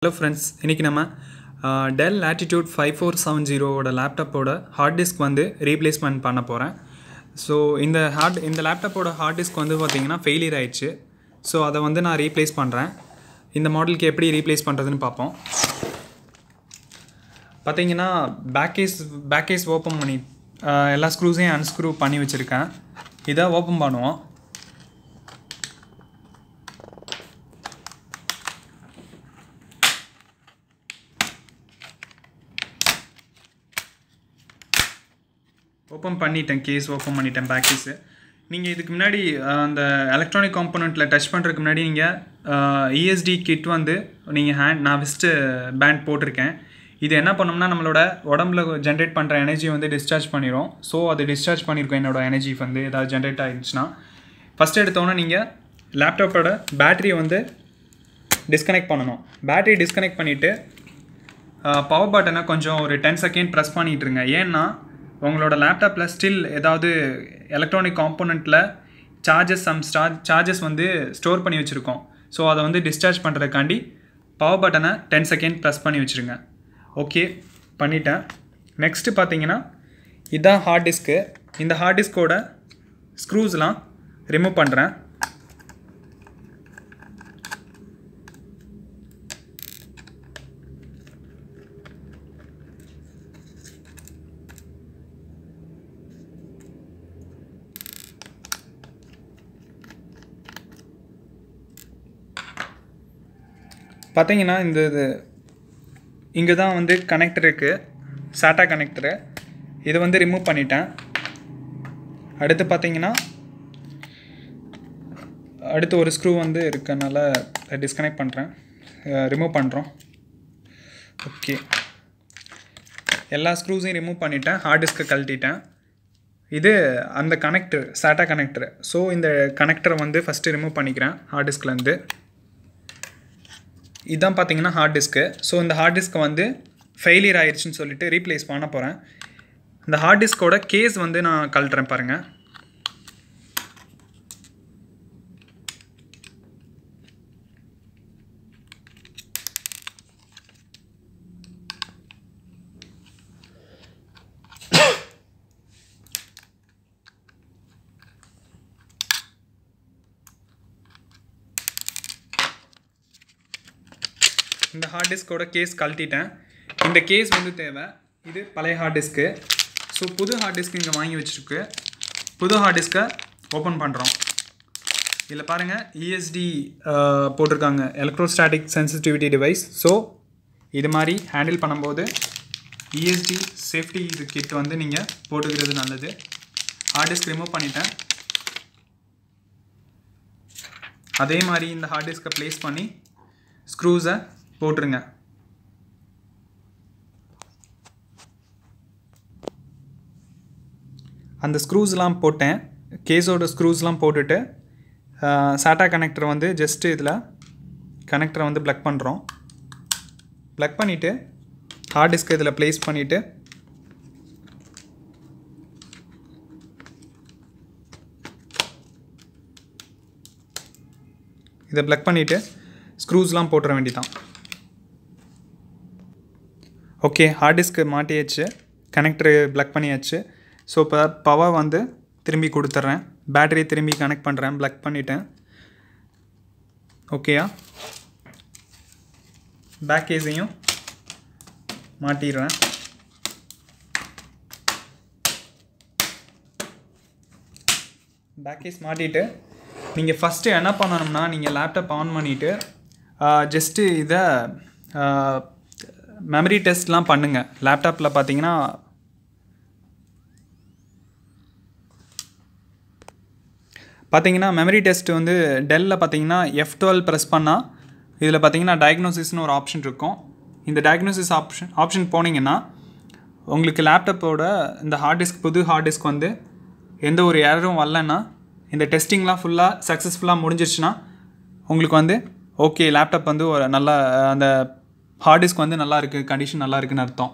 Hello friends, இன்னைக்கு நம்ம Dell Latitude 5470 ஓட லேப்டாப்போட ஹார்ட் டிஸ்க் வந்து ரீப்ளேஸ்மெண்ட் பண்ண போகிறேன். ஸோ இந்த லேப்டாப்போட ஹார்ட் டிஸ்க் வந்து பார்த்திங்கன்னா ஃபெயிலியர் ஆயிடுச்சு. ஸோ அதை வந்து நான் ரீப்ளேஸ் பண்ணுறேன். இந்த மாடலுக்கு எப்படி ரீப்ளேஸ் பண்ணுறதுன்னு பார்ப்போம். பார்த்திங்கன்னா பேக் கேஸ் ஓப்பன் பண்ணி எல்லா ஸ்க்ரூஸையும் அன்ஸ்க்ரூ பண்ணி வச்சுருக்கேன். இதை ஓப்பன் பண்ணுவோம். ஓப்பன் பண்ணிட்டேன், கேஸ் ஓப்பன் பண்ணிட்டேன், பேக் கேஸு. நீங்கள் இதுக்கு முன்னாடி அந்த எலக்ட்ரானிக் காம்போனண்ட்டில் டச் பண்ணுறதுக்கு முன்னாடி நீங்கள் இஎஸ்டி கிட் வந்து நீங்கள் நான் ஃபஸ்ட்டு பேண்ட் போட்டிருக்கேன். இது என்ன பண்ணோம்னா நம்மளோட உடம்புல ஜென்ரேட் பண்ணுற எனர்ஜி வந்து டிஸ்சார்ஜ் பண்ணிடும். ஸோ அது டிஸ்சார்ஜ் பண்ணியிருக்கோம். என்னோடய எனர்ஜி வந்து ஏதாவது ஜென்ரேட் ஆகிடுச்சுன்னா ஃபஸ்ட்டு எடுத்தோன்னே நீங்கள் லேப்டாப்போட பேட்டரியை வந்து டிஸ்கனெக்ட் பண்ணணும். பேட்டரி டிஸ்கனெக்ட் பண்ணிவிட்டு பவர் பட்டனை கொஞ்சம் ஒரு 10 செகண்ட் ப்ரெஸ் பண்ணிட்டுருங்க. ஏன்னா உங்களோட லேப்டாப்பில் ஸ்டில் ஏதாவது எலக்ட்ரானிக் காம்போனண்ட்டில் சார்ஜஸ் வந்து ஸ்டோர் பண்ணி வச்சுருக்கோம். ஸோ அதை வந்து டிஸ்சார்ஜ் பண்ணுறதுக்காண்டி பவர் பட்டனை 10 செகண்ட் ப்ரெஸ் பண்ணி வச்சுருங்க. ஓகே, பண்ணிட்டேன். நெக்ஸ்ட்டு பார்த்தீங்கன்னா இதுதான் ஹார்ட் டிஸ்க்கு. இந்த ஹார்ட் டிஸ்கோட ஸ்க்ரூஸ்லாம் ரிமூவ் பண்ணுறேன். பார்த்தீங்கன்னா இங்கே தான் வந்து கனெக்டர் இருக்குது, சாட்டா கனெக்டரு. இதை வந்து ரிமூவ் பண்ணிட்டேன். அடுத்து பார்த்தீங்கன்னா அடுத்து ஒரு ஸ்க்ரூ வந்து இருக்கனால டிஸ்கனெக்ட் பண்ணுறேன், ரிமூவ் பண்ணுறோம். ஓகே, எல்லா ஸ்க்ரூஸையும் ரிமூவ் பண்ணிட்டேன். ஹார்ட் டிஸ்க்கை கழட்டிட்டேன். இது அந்த கனெக்டர், சாட்டா கனெக்டரு. ஸோ இந்த கனெக்டரை வந்து ஃபஸ்ட்டு ரிமூவ் பண்ணிக்கிறேன் ஹார்ட் டிஸ்க்லேருந்து. இதுதான் பார்த்தீங்கன்னா ஹார்ட் டிஸ்க்கு. ஸோ இந்த ஹார்ட் டிஸ்க்கை வந்து ஃபெயிலியர் ஆயிடுச்சுன்னு சொல்லிட்டு ரீப்ளேஸ் பண்ண போகிறேன். இந்த ஹார்ட் டிஸ்கோட கேஸ் வந்து நான் கழட்டுறேன் பாருங்கள். இந்த ஹார்ட் டிஸ்கோட கேஸ் கழட்டிட்டேன். இந்த கேஸ் வந்து தேவை. இது பழைய ஹார்ட் டிஸ்க்கு. ஸோ புது ஹார்ட் டிஸ்க் இங்கே வாங்கி வச்சுருக்கு. புது ஹார்ட் டிஸ்க்கை ஓப்பன் பண்ணுறோம். இதில் பாருங்கள், இஎஸ்டி போட்டிருக்காங்க, எலக்ட்ரோஸ்டாட்டிக் சென்சிட்டிவிட்டி டிவைஸ். ஸோ இது மாதிரி ஹேண்டில் பண்ணும்போது இஎஸ்டி சேஃப்டி இது கிட் வந்து நீங்கள் போட்டுக்கிறது நல்லது. ஹார்ட் டிஸ்க் ரிமூவ் பண்ணிட்டேன். அதே மாதிரி இந்த ஹார்ட் டிஸ்க்கை ப்ளேஸ் பண்ணி ஸ்க்ரூஸை போட்டுருங்க. அந்த ஸ்க்ரூஸ்லாம் போட்டேன். கேஸோட ஸ்க்ரூஸ்லாம் போட்டுட்டு சாட்டா கனெக்டர் வந்து ஜஸ்ட்டு இதில் கனெக்டரை வந்து ப்ளக் பண்ணுறோம். ப்ளக் பண்ணிவிட்டு ஹார்ட் டிஸ்க் இதில் ப்ளேஸ் பண்ணிவிட்டு இதை ப்ளக் பண்ணிவிட்டு ஸ்க்ரூஸ்லாம் போட்டுற வேண்டியதான். ஓகே, ஹார்ட் டிஸ்க்கு மாட்டியாச்சு, கனெக்டரு ப்ளக் பண்ணியாச்சு. ஸோ இப்போ பவர் வந்து திரும்பி கொடுத்துட்றேன். பேட்டரி திரும்பி கனெக்ட் பண்ணுறேன், ப்ளக் பண்ணிட்டேன். ஓகேயா, பேக் கேஸையும் மாட்டிடுறேன். பேக் கேஸ் மாட்டிட்டு நீங்கள் ஃபஸ்ட்டு என்ன பண்ணணும்னா, நீங்கள் லேப்டாப் ஆன் பண்ணிவிட்டு ஜஸ்ட்டு இதை மெமரி டெஸ்ட்லாம் பண்ணுங்கள். லேப்டாப்பில் பார்த்தீங்கன்னா மெமரி டெஸ்ட் வந்து டெல்லில் பார்த்தீங்கன்னா F12 ப்ரெஸ் பண்ணால் இதில் பார்த்தீங்கன்னா டயக்னோசிஸ்னு ஒரு ஆப்ஷன் இருக்கும். இந்த டயக்னோசிஸ் ஆப்ஷன் போனீங்கன்னா உங்களுக்கு லேப்டாப்போட இந்த ஹார்ட் டிஸ்க், புது ஹார்ட் டிஸ்க் வந்து எந்த ஒரு எரரும் வரலன்னா, இந்த டெஸ்டிங்லாம் ஃபுல்லாக சக்ஸஸ்ஃபுல்லாக முடிஞ்சிருச்சுன்னா உங்களுக்கு வந்து ஓகே, லேப்டாப் வந்து ஒரு நல்ல அந்த ஹார்ட் டிஸ்க் வந்து நல்லா இருக்குது, கண்டிஷன் நல்லா இருக்குதுன்னு அர்த்தம்.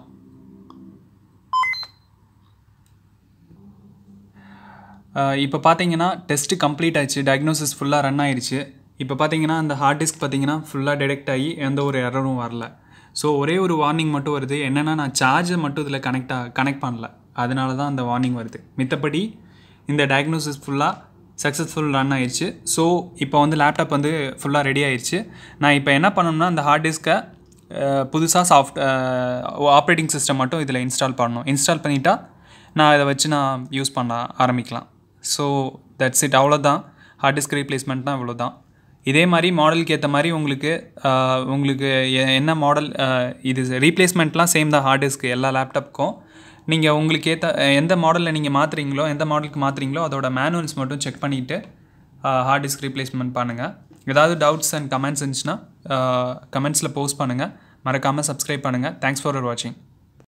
இப்போ பார்த்தீங்கன்னா டெஸ்ட்டு கம்ப்ளீட் ஆயிடுச்சு, டயக்னோசிஸ் ஃபுல்லாக ரன் ஆயிடுச்சு. இப்போ பார்த்தீங்கன்னா அந்த ஹார்ட் டிஸ்க் பார்த்தீங்கன்னா ஃபுல்லாக டிடெக்ட் ஆகி எந்த ஒரு எரரும் வரல. ஸோ ஒரே ஒரு வார்னிங் மட்டும் வருது, என்னென்னா நான் சார்ஜை மட்டும் இதில் கனெக்ட் பண்ணல, அதனால தான் அந்த வார்னிங் வருது. மித்தபடி இந்த டயக்னோசிஸ் ஃபுல்லாக சக்ஸஸ்ஃபுல் ரன் ஆயிடுச்சு. ஸோ இப்போ வந்து லேப்டாப் வந்து ஃபுல்லாக ரெடி ஆயிடுச்சு. நான் இப்போ என்ன பண்ணணும்னா அந்த ஹார்ட் டிஸ்க்கை புதுசாக ஆப்ரேட்டிங் சிஸ்டம் மட்டும் இதில் இன்ஸ்டால் பண்ணணும். இன்ஸ்டால் பண்ணிட்டா நான் இதை வச்சு நான் யூஸ் பண்ண ஆரம்பிக்கலாம். ஸோ தட்ஸ் இட், அவ்வளோதான். ஹார்ட் டிஸ்க் ரீப்ளேஸ்மெண்ட்னா இவ்வளோ தான். இதே மாதிரி மாடலுக்கு ஏற்ற மாதிரி உங்களுக்கு என்ன மாடல் இது ரீப்ளேஸ்மெண்ட்லாம் சேம் தான் ஹார்ட் டிஸ்க்கு எல்லா லேப்டாப்புக்கும். நீங்கள் உங்களுக்கு ஏற்ற எந்த மாடலில் நீங்கள் மாற்றுறீங்களோ, எந்த மாடலுக்கு மாற்றுறீங்களோ அதோட மேனுவல்ஸ் மட்டும் செக் பண்ணிவிட்டு ஹார்ட் டிஸ்க் ரீப்ளேஸ்மெண்ட் பண்ணுங்கள். ஏதாவது டவுட்ஸ் அண்ட் கமெண்ட்ஸ் இருந்துச்சுன்னா கமெண்ட்ஸில் போஸ்ட் பண்ணுங்கள். மறக்காமல் சப்ஸ்கிரைப் பண்ணுங்கள். தேங்க்ஸ் ஃபார் வாட்சிங்.